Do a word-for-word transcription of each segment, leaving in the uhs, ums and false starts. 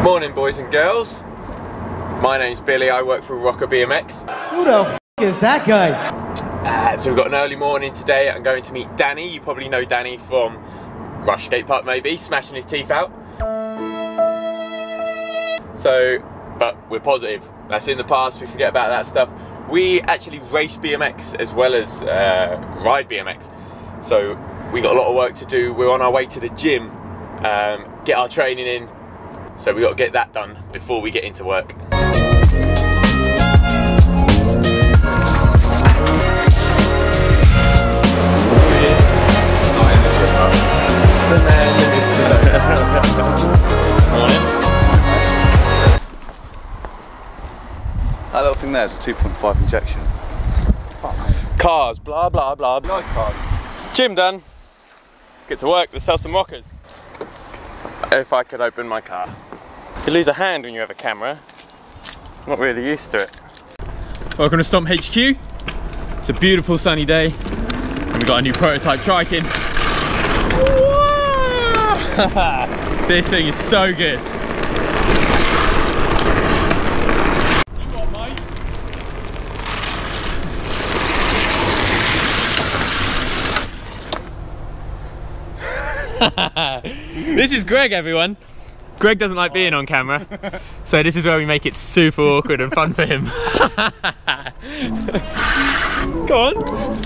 Morning boys and girls, my name's Billy, I work for Rocker B M X. Who the f is that guy? Uh, so we've got an early morning today. I'm going to meet Danny. You probably know Danny from Rush Skate Park maybe, smashing his teeth out. So, but we're positive. That's in the past, we forget about that stuff. We actually race B M X as well as uh, ride B M X. So we got a lot of work to do. We're on our way to the gym, um, get our training in. So we got to get that done before we get into work. That little thing there is a two point five injection. Cars, blah blah blah. Like cars. Gym done. Let's get to work. Let's sell some rockers. If I could open my car. You lose a hand when you have a camera. Not really used to it. Welcome to Stomp H Q. It's a beautiful sunny day, and we got a new prototype trike in. This thing is so good. This is Greg, everyone. Greg doesn't like being on camera, so this is where we make it super awkward and fun for him. Go on.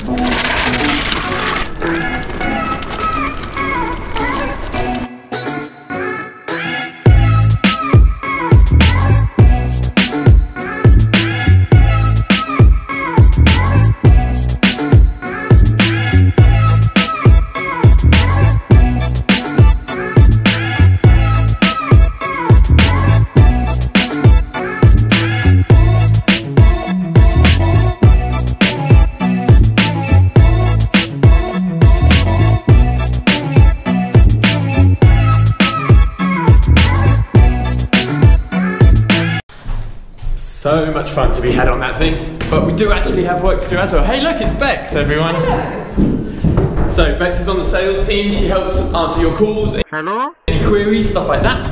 So much fun to be had on that thing, but we do actually have work to do as well. Hey look, it's Bex, everyone. Hello. So Bex is on the sales team. She helps answer your calls. Hello? Any queries, stuff like that.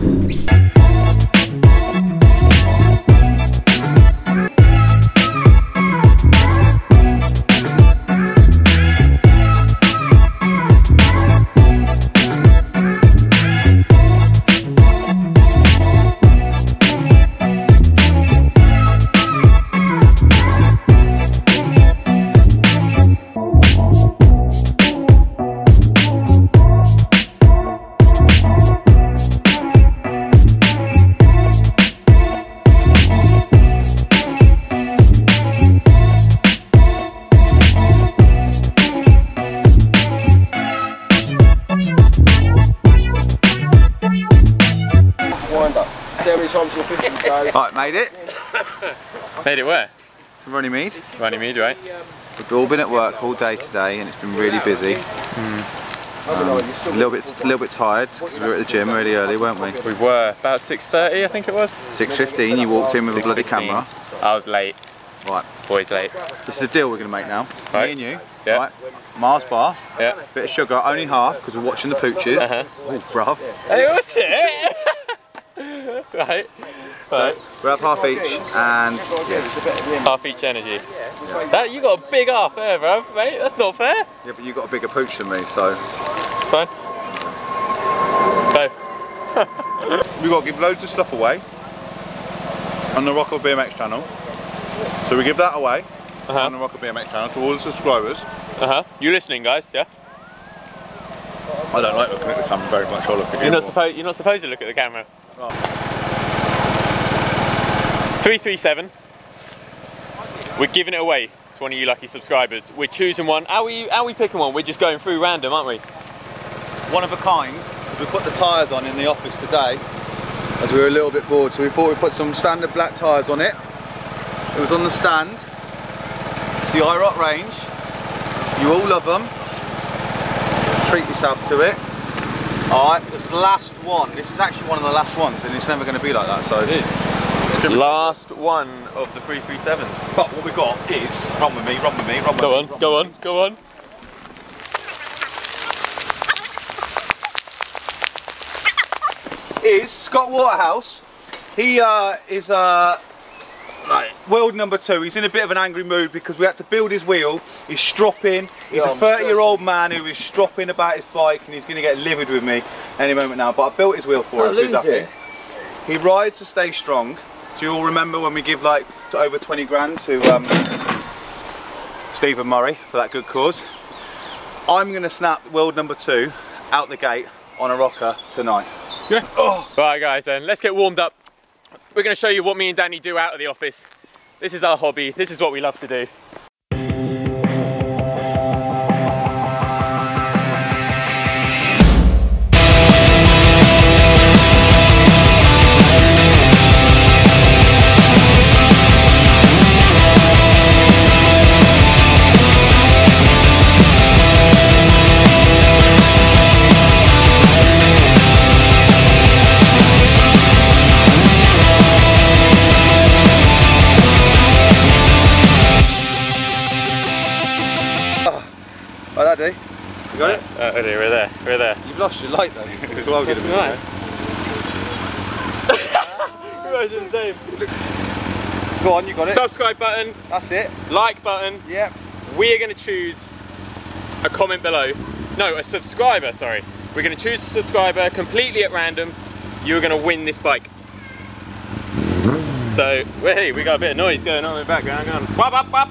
Right, made it. Made it where? To Runnymede. Runnymede, right? We've all been at work all day today and it's been really busy. Mm. Um, a little bit, a little bit tired because we were at the gym really early, weren't we? We were about six thirty, I think it was. six fifteen. You walked in with a bloody camera. I was late. Right. Boys late. This is the deal we're going to make now. Right. Me and you. Yeah. Right. Mars bar. Yeah. Bit of sugar, only half because we're watching the pooches. Uh-huh. Oh, bruv. Hey, watch it. Right. So Right. we'll have half each and yeah. Half each energy. Yeah. That, you got a big half there, bro, mate. That's not fair. Yeah, but you got a bigger pooch than me, so. It's fine. Go. We've got to give loads of stuff away on the Rocker B M X channel. So we give that away uh-huh. on the Rocker B M X channel to all the subscribers. Uh-huh. You listening, guys, yeah? I don't like looking at the camera very much. I'll look at you're not supposed You're not supposed to look at the camera. Oh. three three seven. We're giving it away to one of you lucky subscribers. We're choosing one. How are we, how are we picking one? We're just going through random, aren't we? One of a kind. We put the tyres on in the office today as we were a little bit bored, so we thought we'd put some standard black tyres on it. It was on the stand. It's the I ROC range. You all love them. Treat yourself to it. Alright, this is the last one. This is actually one of the last ones, and it's never going to be like that, so it is. Last one of the three three sevens. But what we've got is, run with me, run with me, run with go me. On, go on, go on, go on. is Scott Waterhouse. He uh, is uh, Right. wheel number two. He's in a bit of an angry mood because we had to build his wheel. He's stropping. He's Yeah, a I'm thirty year old man who is stropping about his bike and he's going to get livid with me any moment now. But I built his wheel for Don't him, so he's lose happy. it. He rides to stay strong. Do you all remember when we give like to over twenty grand to um, Stephen Murray for that good cause? I'm going to snap world number two out the gate on a rocker tonight. Yeah. Oh. Right guys, then let's get warmed up. We're going to show you what me and Danny do out of the office. This is our hobby. This is what we love to do. Like that, do? You got it? Uh, okay, we're there, we're there. You've lost your light though. It's well That's good. right. We're both the same. Go on, you got it. Subscribe button, That's it. like button. Yep. We are going to choose a comment below. No, a subscriber, sorry. We're going to choose a subscriber completely at random. You're going to win this bike. So, hey, we got a bit of noise going on in the background. Hang on. Wop, wop, wop.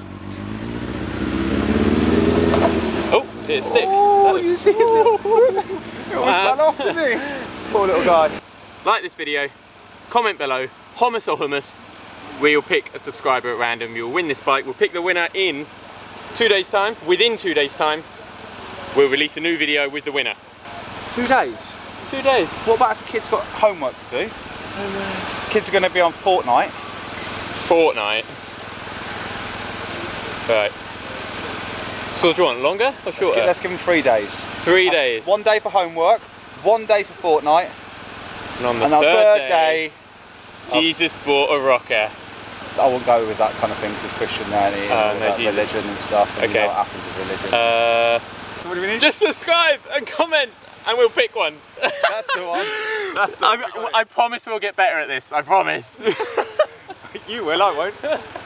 Oh, it's stick. Oh, you see his little... It almost Wow. fell off, didn't he? Poor little guy. Like this video, comment below, hummus or hummus. We'll pick a subscriber at random. You'll win this bike. We'll pick the winner in two days' time. Within two days' time, we'll release a new video with the winner. Two days. Two days. What about if the kids got homework to do? Kids are going to be on Fortnite. Fortnite. Right. So do you want longer or Let's shorter? give, let's give them three days. Three That's days. One day for homework, one day for Fortnite, And on the and our third, third day, Jesus bought a rocker. I won't go with that kind of thing because Christianity and Oh, all no, that Jesus. religion and stuff. And Okay. You know what happens with religion. Uh, so what do we need? just subscribe and comment, and we'll pick one. That's the one. That's the I'm, one. I promise we'll get better at this. I promise. You will, I won't.